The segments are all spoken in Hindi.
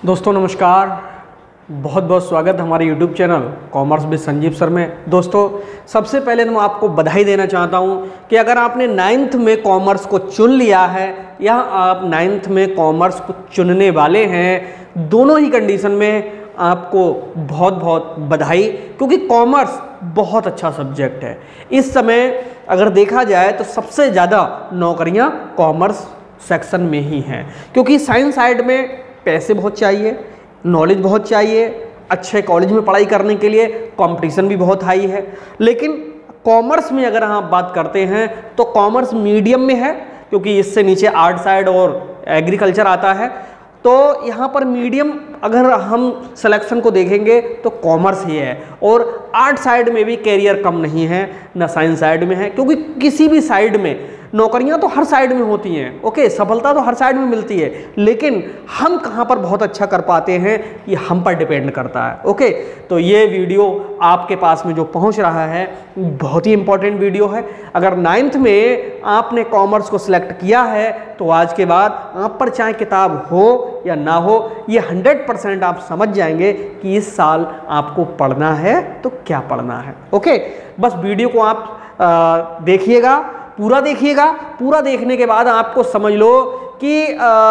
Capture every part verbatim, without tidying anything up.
दोस्तों नमस्कार, बहुत बहुत स्वागत हमारे YouTube channel commerce with Sanjeev sir में। दोस्तों सबसे पहले तो मैं आपको बधाई देना चाहता हूं कि अगर आपने नाइन्थ में कॉमर्स को चुन लिया है या आप नाइन्थ में कॉमर्स को चुनने वाले हैं, दोनों ही कंडीशन में आपको बहुत बहुत बधाई, क्योंकि कॉमर्स बहुत अच्छा सब्जेक्ट है। इस समय अगर देखा जाए तो सबसे ज़्यादा नौकरियां कॉमर्स सेक्शन में ही हैं, क्योंकि साइंस साइड में पैसे बहुत चाहिए, नॉलेज बहुत चाहिए, अच्छे कॉलेज में पढ़ाई करने के लिए कंपटीशन भी बहुत हाई है। लेकिन कॉमर्स में अगर हम बात करते हैं तो कॉमर्स मीडियम में है, क्योंकि इससे नीचे आर्ट साइड और एग्रीकल्चर आता है। तो यहाँ पर मीडियम अगर हम सिलेक्शन को देखेंगे तो कॉमर्स ही है, और आर्ट साइड में भी कैरियर कम नहीं है, ना साइंस साइड में है, क्योंकि किसी भी साइड में नौकरियां तो हर साइड में होती हैं। ओके, सफलता तो हर साइड में मिलती है, लेकिन हम कहां पर बहुत अच्छा कर पाते हैं ये हम पर डिपेंड करता है। ओके, तो ये वीडियो आपके पास में जो पहुंच रहा है बहुत ही इंपॉर्टेंट वीडियो है। अगर नाइन्थ में आपने कॉमर्स को सिलेक्ट किया है तो आज के बाद आप पर चाहे किताब हो या ना हो, ये हंड्रेड परसेंट आप समझ जाएंगे कि इस साल आपको पढ़ना है तो क्या पढ़ना है। ओके, बस वीडियो को आप देखिएगा, पूरा देखिएगा। पूरा देखने के बाद आपको समझ लो कि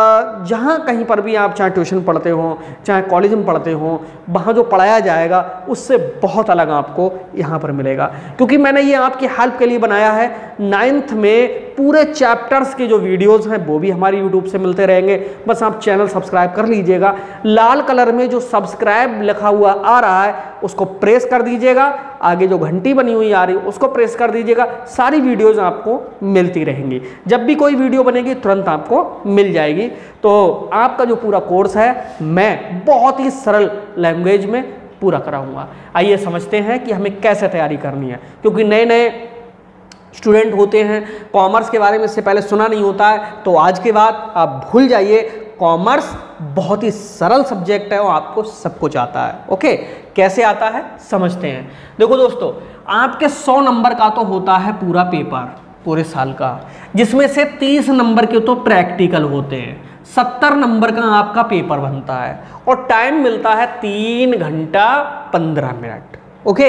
जहाँ कहीं पर भी आप चाहे ट्यूशन पढ़ते हो, चाहे कॉलेज में पढ़ते हो, वहाँ जो पढ़ाया जाएगा उससे बहुत अलग आपको यहाँ पर मिलेगा। क्योंकि मैंने ये आपकी हेल्प के लिए बनाया है। नाइन्थ में पूरे चैप्टर्स के जो वीडियोस हैं वो भी हमारी यूट्यूब से मिलते रहेंगे। बस आप चैनल सब्सक्राइब कर लीजिएगा। लाल कलर में जो सब्सक्राइब लिखा हुआ आ रहा है उसको प्रेस कर दीजिएगा, आगे जो घंटी बनी हुई आ रही है उसको प्रेस कर दीजिएगा। सारी वीडियोज़ आपको मिलती रहेंगी, जब भी कोई वीडियो बनेगी तुरंत आपको मिल जाएगी। तो आपका जो पूरा कोर्स है मैं बहुत ही सरल लैंग्वेज में पूरा कराऊंगा। आइए समझते हैं कि हमें कैसे तैयारी करनी है, क्योंकि नए नए स्टूडेंट होते हैं, कॉमर्स के बारे में इससे पहले सुना नहीं होता है, तो आज के बाद आप भूल जाइए। कॉमर्स बहुत ही सरल सब्जेक्ट है और आपको सब कुछ आता है। ओके, कैसे आता है समझते हैं। देखो दोस्तों, आपके सौ नंबर का तो होता है पूरा पेपर पूरे साल का, जिसमें से तीस नंबर के तो प्रैक्टिकल होते हैं, सत्तर नंबर का आपका पेपर बनता है, और टाइम मिलता है तीन घंटा पंद्रह मिनट। ओके,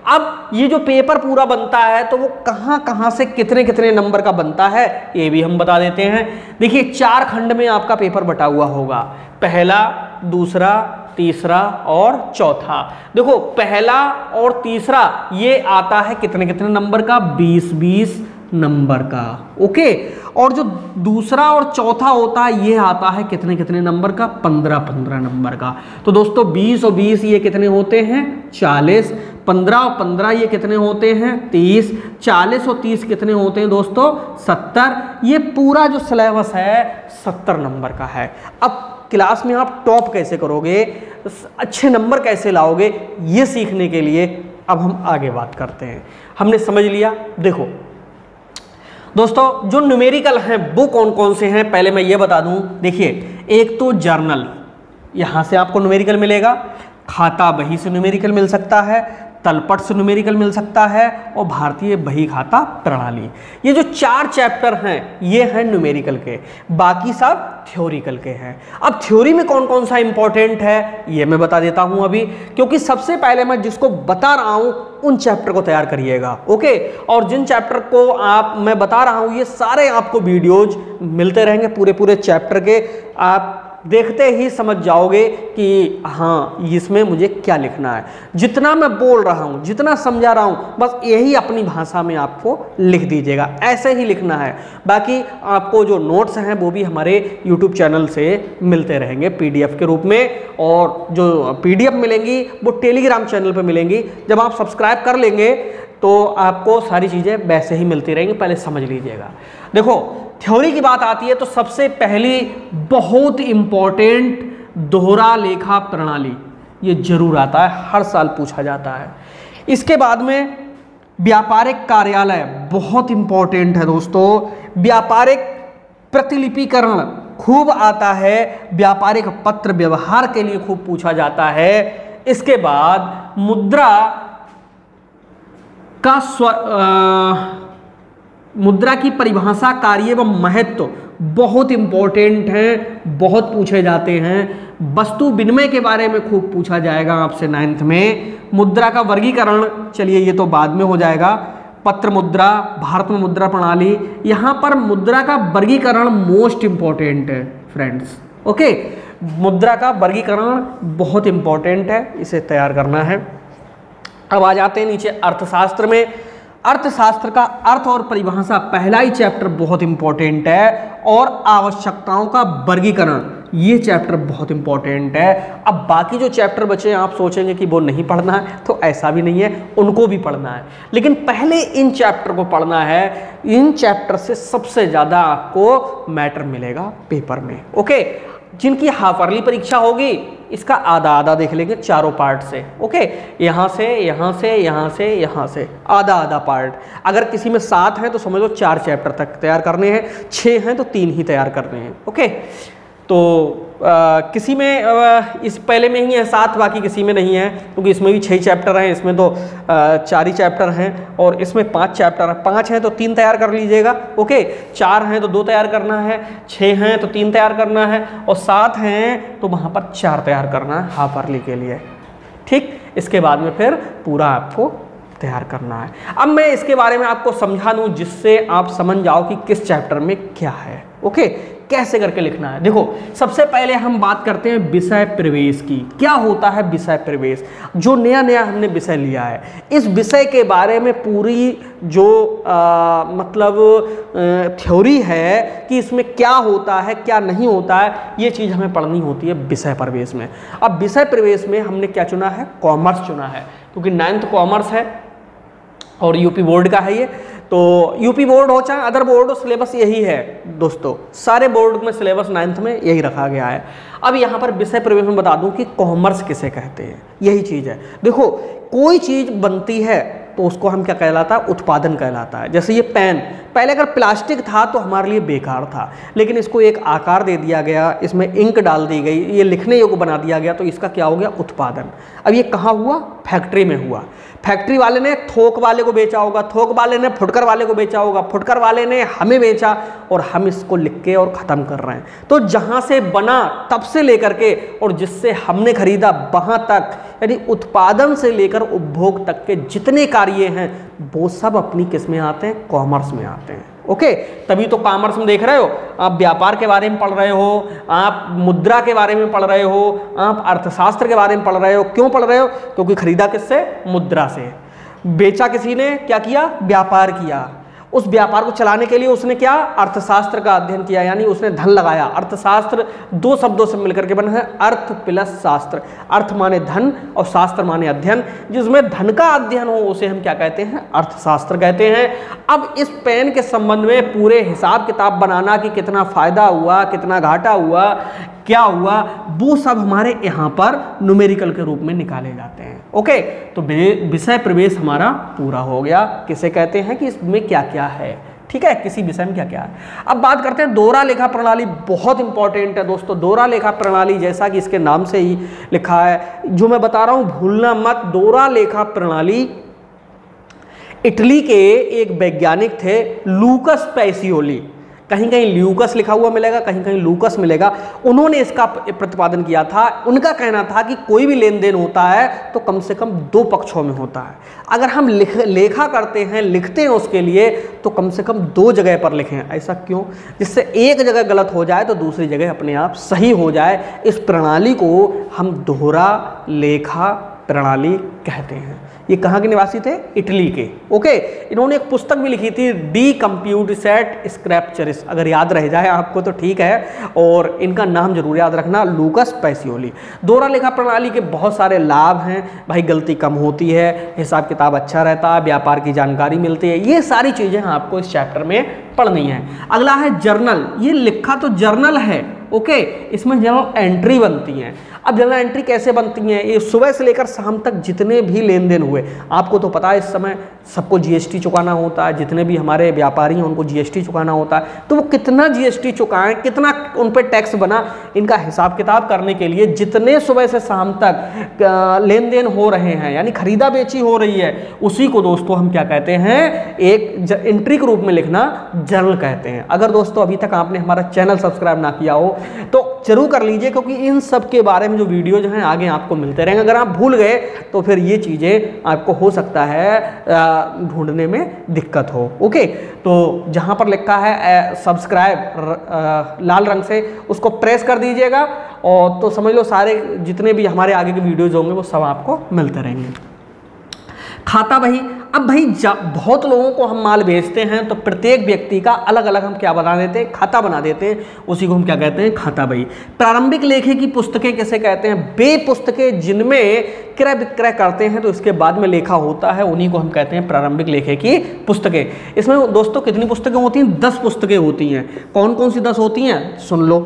अब ये जो पेपर पूरा बनता है तो वो कहाँ कहाँ से कितने कितने नंबर का बनता है ये भी हम बता देते हैं। देखिए, चार खंड में आपका पेपर बटा हुआ होगा, पहला, दूसरा, तीसरा और चौथा। देखो, पहला और तीसरा ये आता है कितने कितने नंबर का, बीस बीस नंबर का। ओके, और जो दूसरा और चौथा होता है ये आता है कितने कितने नंबर का, पंद्रह पंद्रह नंबर का। तो दोस्तों बीस और बीस ये कितने होते हैं, चालीस। पंद्रह और पंद्रह ये कितने होते हैं, तीस। चालीस और तीस कितने होते हैं दोस्तों, सत्तर। ये पूरा जो सिलेबस है सत्तर नंबर का है। अब क्लास में आप टॉप कैसे करोगे, अच्छे नंबर कैसे लाओगे, ये सीखने के लिए अब हम आगे बात करते हैं। हमने समझ लिया। देखो दोस्तों, जो न्यूमेरिकल हैं वो कौन कौन से हैं पहले मैं ये बता दूं। देखिए, एक तो जर्नल, यहाँ से आपको न्यूमेरिकल मिलेगा, खाता बही से न्यूमेरिकल मिल सकता है, तलपट से न्यूमेरिकल मिल सकता है, और भारतीय बही खाता प्रणाली। ये जो चार चैप्टर हैं ये हैं न्यूमेरिकल के, बाकी सब थ्योरिकल के हैं। अब थ्योरी में कौन कौन सा इंपॉर्टेंट है ये मैं बता देता हूं अभी, क्योंकि सबसे पहले मैं जिसको बता रहा हूं उन चैप्टर को तैयार करिएगा। ओके, और जिन चैप्टर को आप मैं बता रहा हूं ये सारे आपको वीडियोज मिलते रहेंगे, पूरे पूरे चैप्टर के। आप देखते ही समझ जाओगे कि हाँ इसमें मुझे क्या लिखना है। जितना मैं बोल रहा हूँ, जितना समझा रहा हूँ, बस यही अपनी भाषा में आपको लिख दीजिएगा, ऐसे ही लिखना है। बाकी आपको जो नोट्स हैं वो भी हमारे यूट्यूब चैनल से मिलते रहेंगे पीडीएफ के रूप में, और जो पीडीएफ मिलेंगी वो टेलीग्राम चैनल पर मिलेंगी। जब आप सब्सक्राइब कर लेंगे तो आपको सारी चीज़ें वैसे ही मिलती रहेंगी, पहले समझ लीजिएगा। देखो, थ्योरी की बात आती है तो सबसे पहली बहुत इंपॉर्टेंट दोहरा लेखा प्रणाली, ये जरूर आता है, हर साल पूछा जाता है। इसके बाद में व्यापारिक कार्यालय बहुत इंपॉर्टेंट है दोस्तों। व्यापारिक प्रतिलिपिकरण खूब आता है, व्यापारिक पत्र व्यवहार के लिए खूब पूछा जाता है। इसके बाद मुद्रा का स्व मुद्रा की परिभाषा, कार्य व महत्व बहुत इंपॉर्टेंट हैं, बहुत पूछे जाते हैं। वस्तु विनिमय के बारे में खूब पूछा जाएगा आपसे नाइन्थ में। मुद्रा का वर्गीकरण, चलिए ये तो बाद में हो जाएगा। पत्र मुद्रा, भारत में मुद्रा प्रणाली, यहाँ पर मुद्रा का वर्गीकरण मोस्ट इंपॉर्टेंट है फ्रेंड्स। ओके, मुद्रा का वर्गीकरण बहुत इंपॉर्टेंट है, इसे तैयार करना है। अब आ जाते हैं नीचे अर्थशास्त्र में। अर्थशास्त्र का अर्थ और परिभाषा पहला ही चैप्टर बहुत इंपॉर्टेंट है, और आवश्यकताओं का वर्गीकरण ये चैप्टर बहुत इंपॉर्टेंट है। अब बाकी जो चैप्टर बचे आप सोचेंगे कि वो नहीं पढ़ना है, तो ऐसा भी नहीं है, उनको भी पढ़ना है, लेकिन पहले इन चैप्टर को पढ़ना है। इन चैप्टर से सबसे ज़्यादा आपको मैटर मिलेगा पेपर में। ओके, जिनकी हाफ अर्ली परीक्षा होगी इसका आधा आधा देख लेंगे चारों पार्ट से। ओके, यहाँ से यहाँ से यहाँ से यहाँ से आधा आधा पार्ट। अगर किसी में सात हैं तो समझ लो चार चैप्टर तक तैयार करने हैं, छः हैं तो तीन ही तैयार करने हैं। ओके, तो आ, किसी में आ, इस पहले में ही है सात, बाकी किसी में नहीं है, क्योंकि इसमें भी छः चैप्टर हैं, इसमें तो आ, चार ही चैप्टर हैं, और इसमें पांच चैप्टर हैं। पांच हैं तो तीन तैयार कर लीजिएगा। ओके, चार हैं तो दो तैयार करना है, छः हैं तो तीन तैयार करना है, और सात हैं तो वहाँ पर चार तैयार करना है हाफ अर्ली के लिए। ठीक, इसके बाद में फिर पूरा आपको तैयार करना है। अब मैं इसके बारे में आपको समझा दूँ जिससे आप समझ जाओ कि किस चैप्टर में क्या है। ओके, कैसे करके लिखना है। देखो, सबसे पहले हम बात करते हैं विषय प्रवेश की। क्या होता है विषय प्रवेश? जो नया नया हमने विषय लिया है, इस विषय के बारे में पूरी जो आ, मतलब थ्योरी है कि इसमें क्या होता है क्या नहीं होता है, ये चीज़ हमें पढ़नी होती है विषय प्रवेश में। अब विषय प्रवेश में हमने क्या चुना है? कॉमर्स चुना है, क्योंकि नाइन्थ कॉमर्स है और यूपी बोर्ड का है ये। तो यूपी बोर्ड हो चाहे अदर बोर्ड हो, सिलेबस यही है दोस्तों। सारे बोर्ड में सिलेबस नाइन्थ में यही रखा गया है। अब यहाँ पर विषय प्रवेश में बता दूं कि कॉमर्स किसे कहते हैं, यही चीज़ है। देखो, कोई चीज़ बनती है तो उसको हम क्या कहलाता है? उत्पादन कहलाता है। जैसे ये पेन, पहले अगर प्लास्टिक था तो हमारे लिए बेकार था, लेकिन इसको एक आकार दे दिया गया, इसमें इंक डाल दी गई, ये लिखने योग्य बना दिया गया, तो इसका क्या हो गया? उत्पादन। अब ये कहाँ हुआ? फैक्ट्री में हुआ। फैक्ट्री वाले ने थोक वाले को बेचा होगा, थोक वाले ने फुटकर वाले को बेचा होगा, फुटकर वाले ने हमें बेचा, और हम इसको लिख के और ख़त्म कर रहे हैं। तो जहाँ से बना तब से लेकर के और जिससे हमने खरीदा वहाँ तक, यानी उत्पादन से लेकर उपभोग तक के जितने कार्य हैं वो सब अपनी किस में आते हैं? कॉमर्स में आते हैं। ओके, तभी तो कॉमर्स में देख रहे हो आप, व्यापार के बारे में पढ़ रहे हो, आप मुद्रा के बारे में पढ़ रहे हो, आप अर्थशास्त्र के बारे में पढ़ रहे हो। क्यों पढ़ रहे हो? क्योंकि खरीदा किससे? मुद्रा से। बेचा किसी ने, क्या किया? व्यापार किया। उस व्यापार को चलाने के लिए उसने क्या? अर्थशास्त्र का अध्ययन किया, यानी उसने धन लगाया। अर्थशास्त्र दो शब्दों से मिलकर के बना है, अर्थ प्लस शास्त्र। अर्थ माने धन और शास्त्र माने अध्ययन। जिसमें धन का अध्ययन हो उसे हम क्या कहते हैं? अर्थशास्त्र कहते हैं। अब इस पेन के संबंध में पूरे हिसाब किताब बनाना कि कितना फायदा हुआ, कितना घाटा हुआ, क्या हुआ, वो सब हमारे यहाँ पर न्यूमेरिकल के रूप में निकाले जाते हैं। ओके, तो विषय प्रवेश हमारा पूरा हो गया। किसे कहते हैं कि इसमें क्या क्या है, ठीक है, किसी विषय में क्या क्या है। अब बात करते हैं दोहरा लेखा प्रणाली। बहुत इंपॉर्टेंट है दोस्तों दोहरा लेखा प्रणाली, जैसा कि इसके नाम से ही लिखा है, जो मैं बता रहा हूँ भूलना मत। दोहरा लेखा प्रणाली इटली के एक वैज्ञानिक थे लूकस पैसियोली। कहीं कहीं ल्यूकस लिखा हुआ मिलेगा, कहीं कहीं लूकस मिलेगा। उन्होंने इसका प्रतिपादन किया था। उनका कहना था कि कोई भी लेन देन होता है तो कम से कम दो पक्षों में होता है। अगर हम लिख लेखा करते हैं, लिखते हैं उसके लिए, तो कम से कम दो जगह पर लिखें। ऐसा क्यों? जिससे एक जगह गलत हो जाए तो दूसरी जगह अपने आप सही हो जाए। इस प्रणाली को हम दोहरा लेखा प्रणाली कहते हैं। ये कहाँ के निवासी थे? इटली के। ओके, इन्होंने एक पुस्तक भी लिखी थी, डी कंप्यूटिसेट स्क्रैप्चरिस। अगर याद रह जाए आपको तो ठीक है, और इनका नाम जरूर याद रखना, लूकस पैसियोली। दोहरा लेखा प्रणाली के बहुत सारे लाभ हैं भाई। गलती कम होती है, हिसाब किताब अच्छा रहता है, व्यापार की जानकारी मिलती है। ये सारी चीज़ें आपको इस चैप्टर में पढ़नी है। अगला है जर्नल। ये लिखा तो जर्नल है, ओके, इसमें जर्नल एंट्री बनती हैं। अब जर्नल एंट्री कैसे बनती हैं, ये सुबह से लेकर शाम तक जितने भी लेन देन हुए, आपको तो पता है इस समय सबको जीएसटी चुकाना होता है, जितने भी हमारे व्यापारी हैं उनको जीएसटी चुकाना होता है, तो वो कितना जीएसटी चुकाएं, कितना उन पर टैक्स बना, इनका हिसाब किताब करने के लिए जितने सुबह से शाम तक लेन देन हो रहे हैं, यानी खरीदा बेची हो रही है, उसी को दोस्तों हम क्या कहते हैं, एक एंट्री के रूप में लिखना जर्नल कहते हैं। अगर दोस्तों अभी तक आपने हमारा चैनल सब्सक्राइब ना किया हो तो जरूर कर लीजिए, क्योंकि इन सब के बारे में जो वीडियो जो हैं आगे आपको मिलते रहेंगे। अगर आप भूल गए तो फिर ये चीज़ें आपको हो सकता है ढूंढने में दिक्कत हो। ओके, तो जहाँ पर लिखा है सब्सक्राइब लाल रंग से, उसको प्रेस कर दीजिएगा और तो समझ लो सारे जितने भी हमारे आगे के वीडियोज़ होंगे वो सब आपको मिलते रहेंगे। खाता बही, अब भाई बहुत लोगों को हम माल बेचते हैं तो प्रत्येक व्यक्ति का अलग अलग हम क्या बना देते हैं, खाता बना देते हैं, उसी को हम क्या कहते हैं, खाता बही। प्रारंभिक लेखे की पुस्तकें किसे कहते हैं, वे पुस्तकें जिनमें क्रय विक्रय करते हैं तो इसके बाद में लेखा होता है, उन्हीं को हम कहते हैं प्रारंभिक लेखे की पुस्तकें। इसमें दोस्तों कितनी पुस्तकें होती हैं, दस पुस्तकें होती हैं। कौन कौन सी दस होती हैं, सुन लो।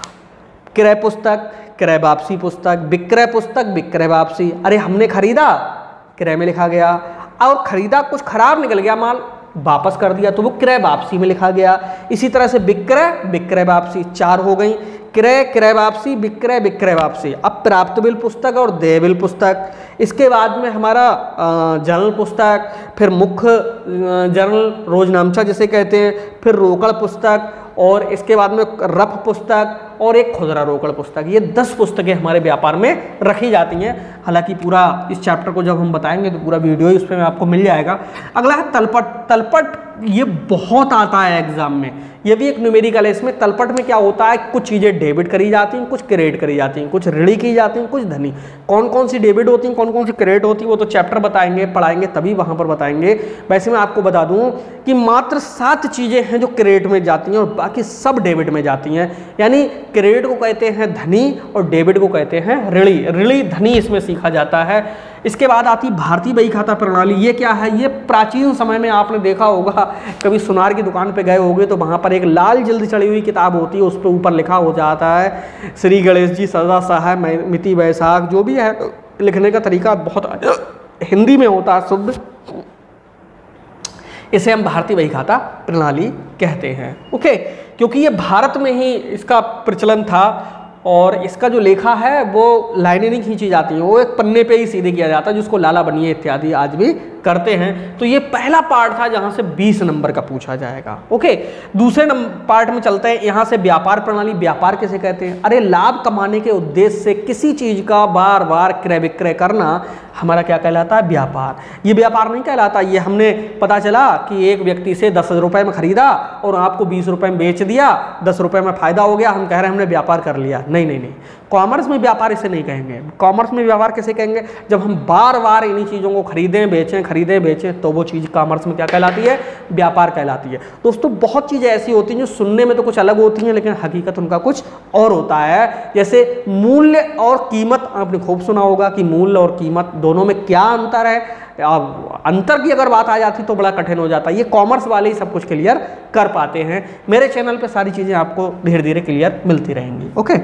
क्रय पुस्तक, क्रय वापसी पुस्तक, विक्रय पुस्तक, विक्रय वापसी। अरे हमने खरीदा, क्रय में लिखा गया, और खरीदा कुछ खराब निकल गया माल, वापस कर दिया तो वो क्रय वापसी में लिखा गया। इसी तरह से विक्रय, विक्रय वापसी, चार हो गई। क्रय, क्रय वापसी, विक्रय, विक्रय वापसी। अब प्राप्त बिल पुस्तक और देय बिल पुस्तक। इसके बाद में हमारा जर्नल पुस्तक, फिर मुख्य जर्नल रोजनामचा जिसे कहते हैं, फिर रोकड़ पुस्तक, और इसके बाद में रफ पुस्तक और एक खुदरा रोकड़ पुस्तक। ये दस पुस्तकें हमारे व्यापार में रखी जाती हैं। हालांकि पूरा इस चैप्टर को जब हम बताएंगे तो पूरा वीडियो ही उस पर आपको मिल जाएगा। अगला है तलपट। तलपट ये बहुत आता है एग्जाम में, ये भी एक न्यूमेरिकल है। इसमें तलपट में क्या होता है, कुछ चीज़ें डेबिट करी जाती हैं, कुछ क्रेडिट करी जाती हैं, कुछ ऋणी की जाती हैं, कुछ धनी। कौन कौन सी डेबिट होती हैं, कौन कौन सी क्रेडिट होती है, वो तो चैप्टर बताएंगे, पढ़ाएंगे तभी वहाँ पर बताएंगे। वैसे मैं आपको बता दूँ कि मात्र सात चीज़ें हैं जो क्रेडिट में जाती हैं और बाकी सब डेबिट में जाती हैं। यानी क्रेडिट को कहते हैं धनी और डेबिट को कहते हैं ऋणी। ऋणी धनी इसमें सीखा जाता है। इसके बाद आती भारतीय बही खाता प्रणाली। ये क्या है, ये प्राचीन समय में आपने देखा होगा, कभी सुनार की दुकान पे गए होंगे तो वहाँ पर एक लाल जल्द चढ़ी हुई किताब होती है, उस पर ऊपर लिखा हो जाता है श्री गणेश जी सदा सहाय मिति वैशाख। जो भी है लिखने का तरीका बहुत हिंदी में होता है शुद्ध, इसे हम भारतीय बही खाता प्रणाली कहते हैं। ओके, क्योंकि ये भारत में ही इसका प्रचलन था और इसका जो लेखा है वो लाइनें नहीं खींची जाती हैं, वो एक पन्ने पे ही सीधे किया जाता है, जिसको लाला बनिए इत्यादि आज भी करते हैं। तो ये पहला पार्ट था जहां से बीस नंबर का पूछा जाएगा। ओके, दूसरे नंबर पार्ट में चलते हैं। यहां से व्यापार प्रणाली। व्यापार किसे कहते हैं, अरे लाभ कमाने के उद्देश्य से किसी चीज का बार बार क्रय विक्रय करना हमारा क्या कहलाता है, व्यापार। ये व्यापार नहीं कहलाता। ये हमने पता चला कि एक व्यक्ति से दस रुपए में खरीदा और आपको बीस रुपए में बेच दिया, दस रुपए में फायदा हो गया, हम कह रहे हैं हमने व्यापार कर लिया। नहीं नहीं नहीं, कॉमर्स में व्यापार इसे नहीं कहेंगे। कॉमर्स में व्यापार किसे कहेंगे, जब हम बार बार इन्हीं चीज़ों को खरीदें बेचें खरीदें बेचें तो वो चीज़ कॉमर्स में क्या कहलाती है, व्यापार कहलाती है। दोस्तों बहुत चीज़ें ऐसी होती हैं जो सुनने में तो कुछ अलग होती हैं लेकिन हकीकत उनका कुछ और होता है। जैसे मूल्य और कीमत, आपने खूब सुना होगा कि मूल्य और कीमत दोनों में क्या अंतर है। अब अंतर की अगर बात आ जाती तो बड़ा कठिन हो जाता है। ये कॉमर्स वाले ही सब कुछ क्लियर कर पाते हैं। मेरे चैनल पे सारी चीज़ें आपको धीरे धीरे क्लियर मिलती रहेंगी। ओके,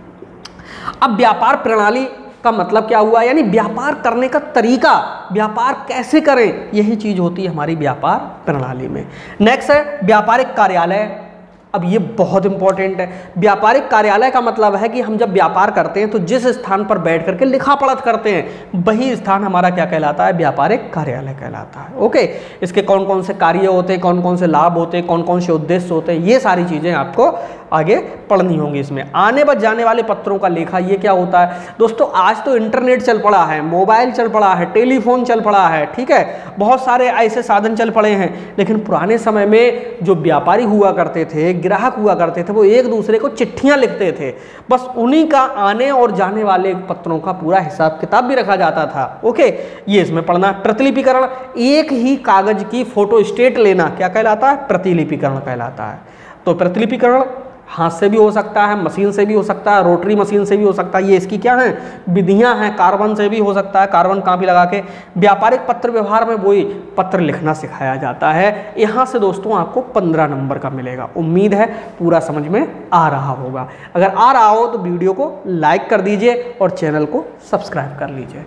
अब व्यापार प्रणाली का मतलब क्या हुआ, यानी व्यापार करने का तरीका, व्यापार कैसे करें, यही चीज होती है हमारी व्यापार प्रणाली में। नेक्स्ट है व्यापारिक कार्यालय। अब ये बहुत इंपॉर्टेंट है। व्यापारिक कार्यालय का मतलब है कि हम जब व्यापार करते हैं तो जिस स्थान पर बैठ करके लिखा पढ़त करते हैं वही स्थान हमारा क्या कहलाता है, व्यापारिक कार्यालय कहलाता है। ओके, इसके कौन कौन से कार्य होते हैं, कौन कौन से लाभ होते हैं, कौन कौन से उद्देश्य होते हैं, ये सारी चीजें आपको आगे पढ़नी होंगी। इसमें आने व जाने वाले पत्रों का लेखा, ये क्या होता है दोस्तों। आज तो इंटरनेट चल पड़ा है, मोबाइल चल पड़ा है, टेलीफोन चल पड़ा है, ठीक है, बहुत सारे ऐसे साधन चल पड़े हैं। लेकिन पुराने समय में जो व्यापारी हुआ करते थे, ग्राहक हुआ करते थे, वो एक दूसरे को चिट्ठियां लिखते थे। बस उन्हीं का आने और जाने वाले पत्रों का पूरा हिसाब किताब भी रखा जाता था। ओके, ये इसमें पढ़ना। प्रतिलिपिकरण, एक ही कागज की फोटो स्टेट लेना क्या कहलाता है, प्रतिलिपिकरण कहलाता है। तो प्रतिलिपिकरण हाथ से भी हो सकता है, मशीन से भी हो सकता है, रोटरी मशीन से भी हो सकता है। ये इसकी क्या है विधियां हैं। कार्बन से भी हो सकता है, कार्बन कापी लगा के। व्यापारिक पत्र व्यवहार में वही पत्र लिखना सिखाया जाता है। यहाँ से दोस्तों आपको पंद्रह नंबर का मिलेगा। उम्मीद है पूरा समझ में आ रहा होगा। अगर आ रहा हो तो वीडियो को लाइक कर दीजिए और चैनल को सब्सक्राइब कर लीजिए।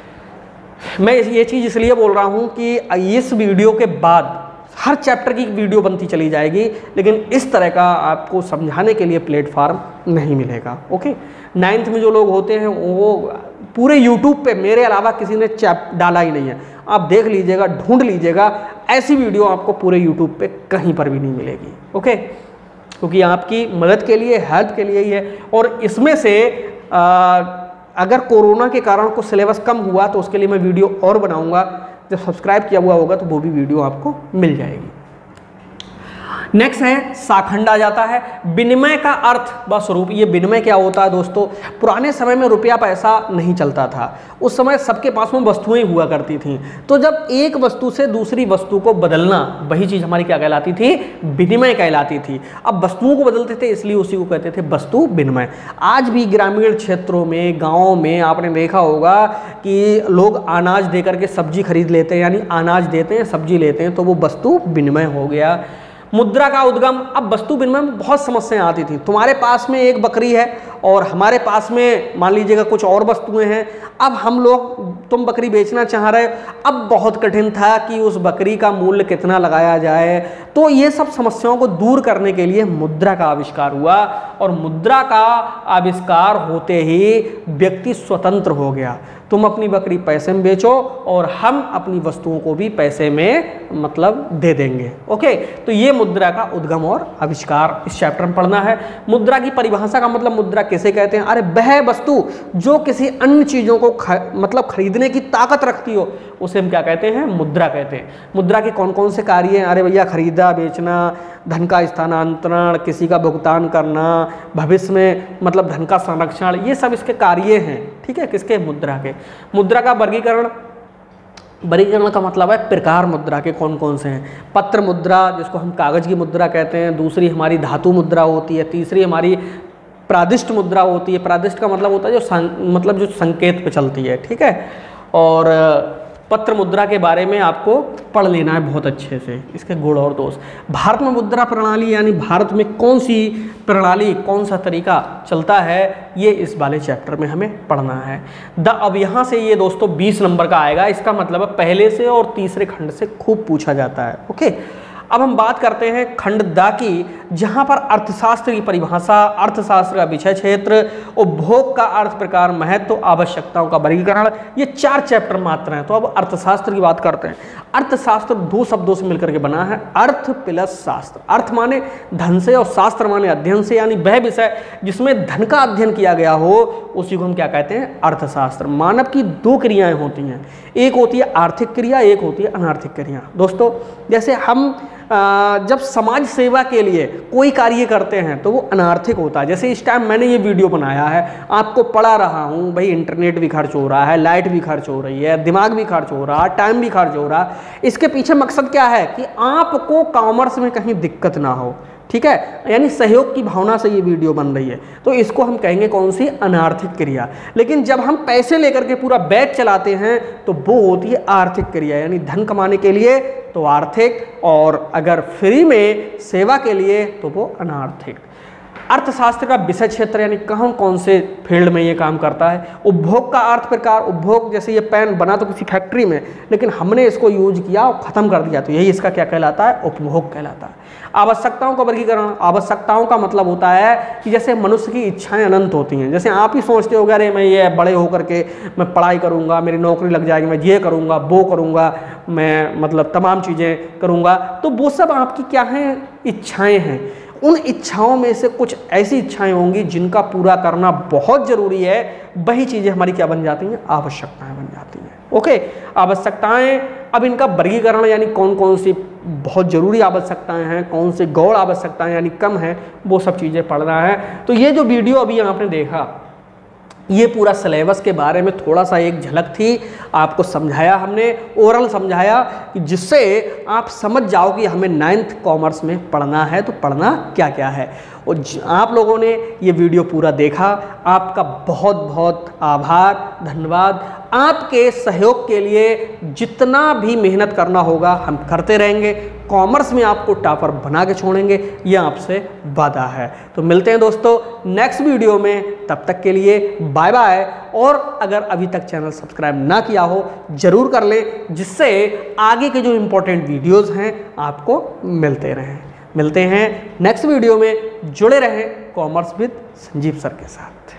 मैं ये चीज़ इसलिए बोल रहा हूँ कि इस वीडियो के बाद हर चैप्टर की वीडियो बनती चली जाएगी, लेकिन इस तरह का आपको समझाने के लिए प्लेटफार्म नहीं मिलेगा। ओके, नाइन्थ में जो लोग होते हैं वो पूरे यूट्यूब पे मेरे अलावा किसी ने चैप डाला ही नहीं है। आप देख लीजिएगा, ढूंढ लीजिएगा, ऐसी वीडियो आपको पूरे यूट्यूब पे कहीं पर भी नहीं मिलेगी। ओके, क्योंकि आपकी मदद के लिए, हेल्प के लिए ही है। और इसमें से आ, अगर कोरोना के कारण को सिलेबस कम हुआ तो उसके लिए मैं वीडियो और बनाऊंगा। जब सब्सक्राइब किया हुआ होगा तो वो भी वीडियो आपको मिल जाएगी। नेक्स्ट है साखंड आ जाता है। विनिमय का अर्थ व स्वरूप। ये विनिमय क्या होता है दोस्तों? पुराने समय में रुपया पैसा नहीं चलता था। उस समय सबके पास में वस्तुएं हुआ करती थीं। तो जब एक वस्तु से दूसरी वस्तु को बदलना, वही चीज़ हमारी क्या कहलाती थी? विनिमय कहलाती थी। अब वस्तुओं को बदलते थे इसलिए उसी को कहते थे वस्तु विनिमय। आज भी ग्रामीण क्षेत्रों में, गाँव में आपने देखा होगा कि लोग अनाज दे करके सब्जी खरीद लेते हैं, यानी अनाज देते हैं, सब्जी लेते हैं, तो वो वस्तु विनिमय हो गया। मुद्रा का उद्गम। अब वस्तु विनिमय में बहुत समस्याएं आती थी। तुम्हारे पास में एक बकरी है और हमारे पास में मान लीजिएगा कुछ और वस्तुएं हैं। अब हम लोग, तुम बकरी बेचना चाह रहे, अब बहुत कठिन था कि उस बकरी का मूल्य कितना लगाया जाए। तो ये सब समस्याओं को दूर करने के लिए मुद्रा का आविष्कार हुआ, और मुद्रा का आविष्कार होते ही व्यक्ति स्वतंत्र हो गया। तुम अपनी बकरी पैसे में बेचो और हम अपनी वस्तुओं को भी पैसे में मतलब दे देंगे। ओके, तो ये मुद्रा का उद्गम और आविष्कार इस चैप्टर में पढ़ना है। मुद्रा की परिभाषा का मतलब मुद्रा किसे कहते हैं? अरे वह वस्तु जो किसी अन्य चीज़ों को ख, मतलब खरीदने की ताकत रखती हो, उसे हम क्या कहते हैं? मुद्रा कहते हैं। मुद्रा के कौन कौन से कार्य हैं? अरे भैया, खरीदा बेचना, धन का स्थानांतरण, किसी का भुगतान करना, भविष्य में मतलब धन का संरक्षण, ये सब इसके कार्य हैं। ठीक है, किसके? मुद्रा के। मुद्रा का वर्गीकरण। वर्गीकरण का मतलब है प्रकार मुद्रा के कौन कौन से हैं। पत्र मुद्रा, जिसको हम कागज की मुद्रा कहते हैं। दूसरी हमारी धातु मुद्रा होती है। तीसरी हमारी प्रादिष्ट मुद्रा होती है। प्रादिष्ट का मतलब होता है जो मतलब जो संकेत पे चलती है। ठीक है, और पत्र मुद्रा के बारे में आपको पढ़ लेना है बहुत अच्छे से, इसके गुण और दोष। भारत में मुद्रा प्रणाली, यानी भारत में कौन सी प्रणाली, कौन सा तरीका चलता है, ये इस वाले चैप्टर में हमें पढ़ना है। द अब यहाँ से ये दोस्तों बीस नंबर का आएगा। इसका मतलब है पहले से और तीसरे खंड से खूब पूछा जाता है। ओके, अब हम बात करते हैं खंड द की, जहाँ पर अर्थशास्त्र की परिभाषा, अर्थशास्त्र का विषय क्षेत्र, उपभोग का अर्थ प्रकार, महत्व, आवश्यकताओं का वर्गीकरण, ये चार चैप्टर मात्र हैं। तो अब अर्थशास्त्र की बात करते हैं। अर्थशास्त्र दो शब्दों से मिलकर के बना है, अर्थ प्लस शास्त्र। अर्थ माने धन से और शास्त्र माने अध्ययन से, यानी वह विषय जिसमें धन का अध्ययन किया गया हो उसी को हम क्या कहते हैं? अर्थशास्त्र। मानव की दो क्रियाएं होती हैं, एक होती है आर्थिक क्रिया, एक होती है अनार्थिक क्रिया। दोस्तों, जैसे हम जब समाज सेवा के लिए कोई कार्य करते हैं तो वो अनार्थिक होता है। जैसे इस टाइम मैंने ये वीडियो बनाया है, आपको पढ़ा रहा हूँ, भाई इंटरनेट भी खर्च हो रहा है, लाइट भी खर्च हो रही है, दिमाग भी खर्च हो रहा है, टाइम भी खर्च हो रहा है। इसके पीछे मकसद क्या है? कि आपको कॉमर्स में कहीं दिक्कत ना हो। ठीक है, यानी सहयोग की भावना से ये वीडियो बन रही है, तो इसको हम कहेंगे कौन सी? अनार्थिक क्रिया। लेकिन जब हम पैसे लेकर के पूरा बैच चलाते हैं तो वो होती है आर्थिक क्रिया, यानी धन कमाने के लिए तो आर्थिक, और अगर फ्री में सेवा के लिए तो वो अनार्थिक। अर्थशास्त्र का विषय क्षेत्र, यानी कौन कौन से फील्ड में ये काम करता है। उपभोग का अर्थ प्रकार। उपभोग, जैसे ये पेन बना तो किसी फैक्ट्री में, लेकिन हमने इसको यूज किया और ख़त्म कर दिया, तो यही इसका क्या कहलाता है? उपभोग कहलाता है। आवश्यकताओं का वर्गीकरण। आवश्यकताओं का मतलब होता है कि जैसे मनुष्य की इच्छाएं अनंत होती हैं। जैसे आप ही सोचते हो, अरे मैं ये बड़े होकर के मैं पढ़ाई करूँगा, मेरी नौकरी लग जाएगी, मैं ये करूँगा, वो करूँगा, मैं मतलब तमाम चीज़ें करूँगा, तो वो सब आपकी क्या हैं? इच्छाएँ हैं। उन इच्छाओं में से कुछ ऐसी इच्छाएं होंगी जिनका पूरा करना बहुत ज़रूरी है, वही चीज़ें हमारी क्या बन जाती हैं? आवश्यकताएं बन जाती हैं। ओके, आवश्यकताएं। अब इनका वर्गीकरण, यानी कौन कौन सी बहुत ज़रूरी आवश्यकताएं हैं, कौन से गौण आवश्यकताएं यानी कम है, वो सब चीज़ें पढ़ना है। तो ये जो वीडियो अभी आपने देखा, ये पूरा सिलेबस के बारे में थोड़ा सा एक झलक थी, आपको समझाया हमने, ओरल समझाया, कि जिससे आप समझ जाओ कि हमें नाइन्थ कॉमर्स में पढ़ना है तो पढ़ना क्या क्या है। और आप लोगों ने ये वीडियो पूरा देखा, आपका बहुत बहुत आभार, धन्यवाद। आपके सहयोग के लिए जितना भी मेहनत करना होगा हम करते रहेंगे, कॉमर्स में आपको टॉपर बना के छोड़ेंगे, ये आपसे वादा है। तो मिलते हैं दोस्तों नेक्स्ट वीडियो में, तब तक के लिए बाय बाय। और अगर अभी तक चैनल सब्सक्राइब ना किया हो जरूर कर लें, जिससे आगे के जो इंपॉर्टेंट वीडियोस हैं आपको मिलते रहें। मिलते हैं नेक्स्ट वीडियो में, जुड़े रहें कॉमर्स विद संजीव सर के साथ।